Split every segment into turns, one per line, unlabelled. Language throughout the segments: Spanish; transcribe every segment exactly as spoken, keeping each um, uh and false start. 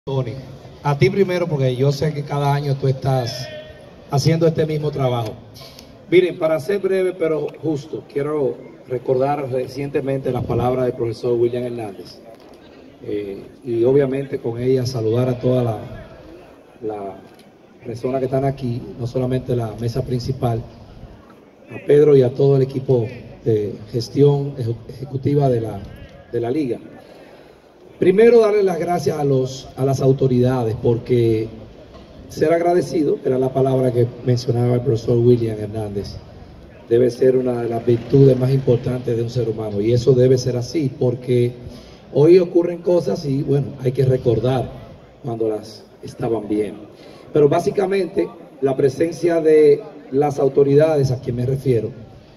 Tony, a ti primero porque yo sé que cada año tú estás haciendo este mismo trabajo. Miren, para ser breve pero justo, quiero recordar recientemente las palabras del profesor William Hernández eh, y obviamente con ella saludar a todas las la personas que están aquí, no solamente la mesa principal, a Pedro y a todo el equipo de gestión ejecutiva de la, de la liga. Primero, darle las gracias a, los, a las autoridades, porque ser agradecido, era la palabra que mencionaba el profesor William Hernández, debe ser una de las virtudes más importantes de un ser humano, y eso debe ser así, porque hoy ocurren cosas y bueno, hay que recordar cuando las estaban bien. Pero básicamente, la presencia de las autoridades, a quien me refiero,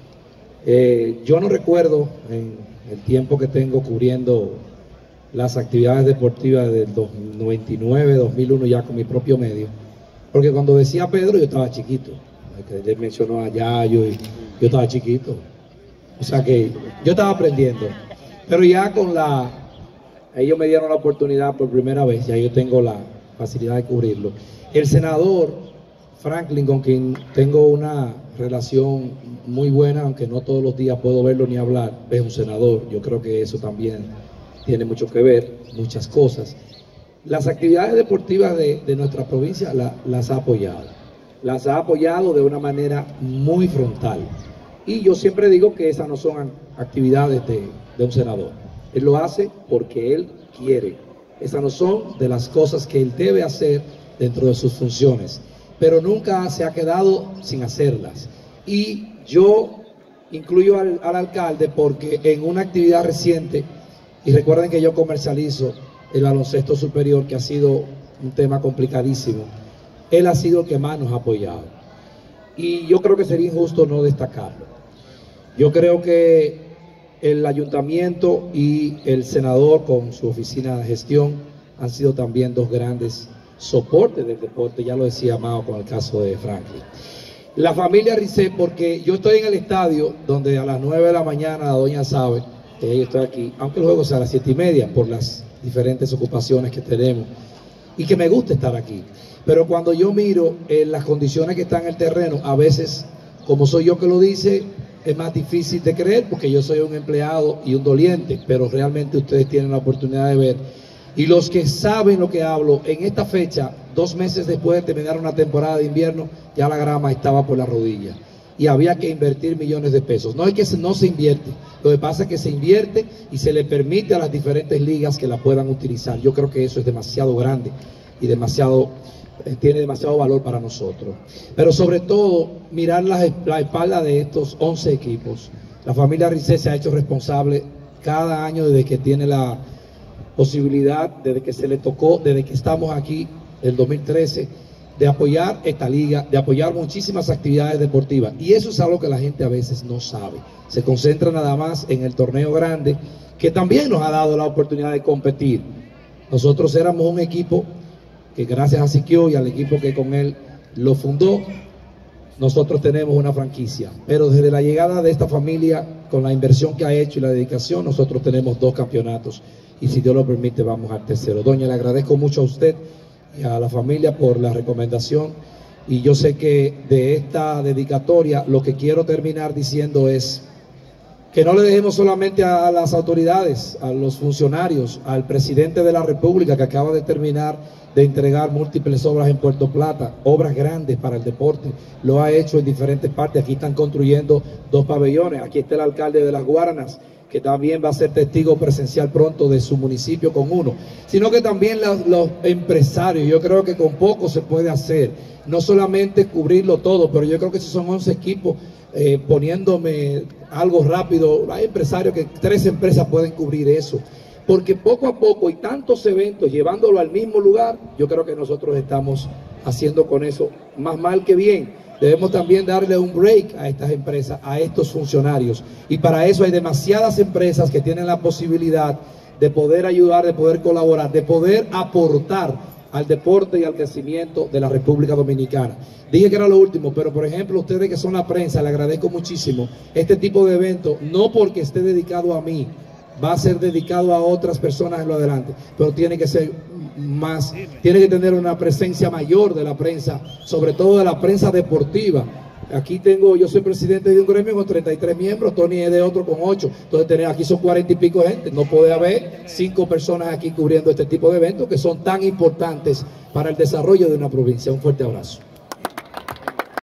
eh, yo no recuerdo en el tiempo que tengo cubriendo las actividades deportivas del noventa y nueve, dos mil uno, ya con mi propio medio, porque cuando decía Pedro yo estaba chiquito, él mencionó a Yayo y yo estaba chiquito, o sea que yo estaba aprendiendo, pero ya con la, ellos me dieron la oportunidad por primera vez, ya yo tengo la facilidad de cubrirlo. El senador Franklin, con quien tengo una relación muy buena, aunque no todos los días puedo verlo ni hablar, es un senador, yo creo que eso también tiene mucho que ver, muchas cosas. Las actividades deportivas de, de nuestra provincia la, las ha apoyado. Las ha apoyado de una manera muy frontal. Y yo siempre digo que esas no son actividades de, de un senador. Él lo hace porque él quiere. Esas no son de las cosas que él debe hacer dentro de sus funciones. Pero nunca se ha quedado sin hacerlas. Y yo incluyo al, al alcalde porque en una actividad reciente, y recuerden que yo comercializo el baloncesto superior, que ha sido un tema complicadísimo, él ha sido el que más nos ha apoyado. Y yo creo que sería injusto no destacarlo. Yo creo que el ayuntamiento y el senador con su oficina de gestión han sido también dos grandes soportes del deporte, ya lo decía Mao con el caso de Franklin. La familia Risset, porque yo estoy en el estadio donde a las nueve de la mañana, la doña sabe que yo estoy aquí, aunque el juego sea a las siete y media por las diferentes ocupaciones que tenemos y que me gusta estar aquí, pero cuando yo miro en las condiciones que están en el terreno, a veces, como soy yo que lo dice, es más difícil de creer porque yo soy un empleado y un doliente, pero realmente ustedes tienen la oportunidad de ver, y los que saben lo que hablo, en esta fecha, dos meses después de terminar una temporada de invierno, ya la grama estaba por la rodilla y había que invertir millones de pesos. No es que no se invierte, lo que pasa es que se invierte y se le permite a las diferentes ligas que la puedan utilizar. Yo creo que eso es demasiado grande y demasiado, eh, tiene demasiado valor para nosotros. Pero sobre todo, mirar la, la espalda de estos once equipos. La familia Risset se ha hecho responsable cada año desde que tiene la posibilidad, desde que se le tocó, desde que estamos aquí, el dos mil trece, de apoyar esta liga, de apoyar muchísimas actividades deportivas. Y eso es algo que la gente a veces no sabe. Se concentra nada más en el torneo grande, que también nos ha dado la oportunidad de competir. Nosotros éramos un equipo que, gracias a Siquio y al equipo que con él lo fundó, nosotros tenemos una franquicia. Pero desde la llegada de esta familia, con la inversión que ha hecho y la dedicación, nosotros tenemos dos campeonatos. Y si Dios lo permite, vamos al tercero. Doña, le agradezco mucho a usted y a la familia por la recomendación, y yo sé que de esta dedicatoria lo que quiero terminar diciendo es que no le dejemos solamente a las autoridades, a los funcionarios, al presidente de la República, que acaba de terminar de entregar múltiples obras en Puerto Plata, obras grandes para el deporte, lo ha hecho en diferentes partes. Aquí están construyendo dos pabellones, aquí está el alcalde de Las Guaranas, que también va a ser testigo presencial pronto de su municipio con uno, sino que también los, los empresarios. Yo creo que con poco se puede hacer, no solamente cubrirlo todo, pero yo creo que si son once equipos, eh, poniéndome algo rápido, hay empresarios que tres empresas pueden cubrir eso, porque poco a poco y tantos eventos llevándolo al mismo lugar, yo creo que nosotros estamos haciendo con eso más mal que bien. Debemos también darle un break a estas empresas, a estos funcionarios. Y para eso hay demasiadas empresas que tienen la posibilidad de poder ayudar, de poder colaborar, de poder aportar al deporte y al crecimiento de la República Dominicana. Dije que era lo último, pero por ejemplo, ustedes que son la prensa, le agradezco muchísimo este tipo de eventos, no porque esté dedicado a mí, va a ser dedicado a otras personas en lo adelante, pero tiene que ser más, tiene que tener una presencia mayor de la prensa, sobre todo de la prensa deportiva. Aquí tengo, yo soy presidente de un gremio con treinta y tres miembros, Tony es de otro con ocho, entonces tener, aquí son cuarenta y pico de gente, no puede haber cinco personas aquí cubriendo este tipo de eventos que son tan importantes para el desarrollo de una provincia. Un fuerte abrazo.